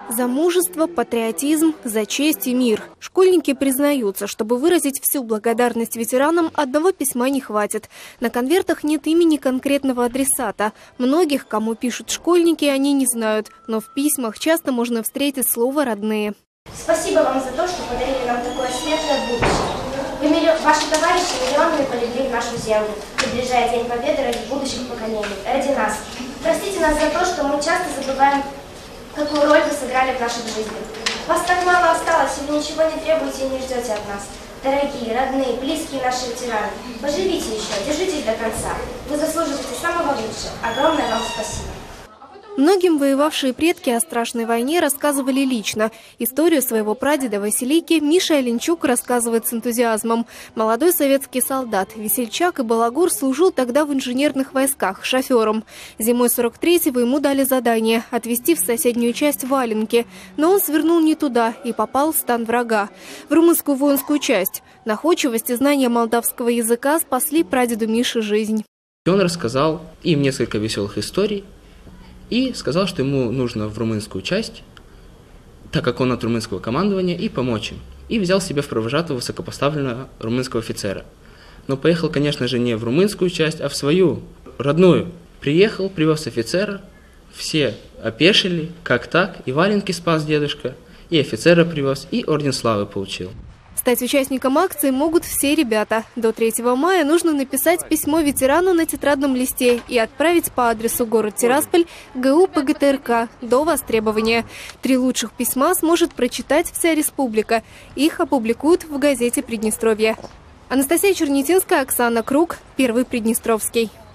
За мужество, патриотизм, за честь и мир. Школьники признаются, чтобы выразить всю благодарность ветеранам, одного письма не хватит. На конвертах нет имени конкретного адресата. Многих, кому пишут школьники, они не знают. Но в письмах часто можно встретить слово «родные». Спасибо вам за то, что подарили нам такое светлое будущее. Ваши товарищи миллионами полегли в нашу землю, приближая День Победы ради будущих поколений, ради нас. Простите нас за то, что мы часто забываем, какую роль вы сыграли в нашей жизни. Вас так мало осталось, и вы ничего не требуете и не ждете от нас. Дорогие, родные, близкие наши ветераны, поживите еще, держитесь до конца. Вы заслуживаете самого лучшего. Огромное вам спасибо. Многим воевавшие предки о страшной войне рассказывали лично. Историю своего прадеда Василийки Миша Оленчук рассказывает с энтузиазмом. Молодой советский солдат, весельчак и балагур служил тогда в инженерных войсках шофером. Зимой 43-го ему дали задание – отвезти в соседнюю часть валенки. Но он свернул не туда и попал в стан врага. В румынскую воинскую часть. Находчивость и знания молдавского языка спасли прадеду Мише жизнь. Он рассказал им несколько веселых историй. И сказал, что ему нужно в румынскую часть, так как он от румынского командования, и помочь им. И взял себе в провожатого высокопоставленного румынского офицера. Но поехал, конечно же, не в румынскую часть, а в свою, родную. Приехал, привез офицера, все опешили, как так, и валенки спас дедушка, и офицера привез, и орден славы получил. Стать участником акции могут все ребята. До 3 мая нужно написать письмо ветерану на тетрадном листе и отправить по адресу город Тирасполь, ГУ ПГТРК до востребования. 3 лучших письма сможет прочитать вся республика. Их опубликуют в газете «Приднестровье». Анастасия Чернетинская, Оксана Круг, Первый Приднестровский.